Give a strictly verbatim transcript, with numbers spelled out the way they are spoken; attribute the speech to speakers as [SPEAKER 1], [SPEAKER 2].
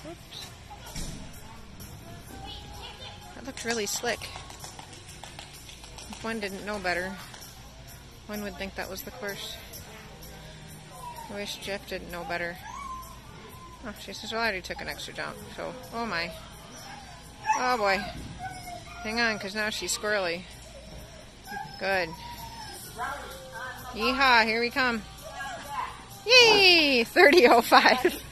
[SPEAKER 1] Oops. That looked really slick. If one didn't know better, one would think that was the course. I wish Jeff didn't know better. Oh, she says, well, I already took an extra jump, so, oh my. Oh boy. Hang on, because now she's squirrely. Good. Yeehaw, here we come. Yay! thirty oh five.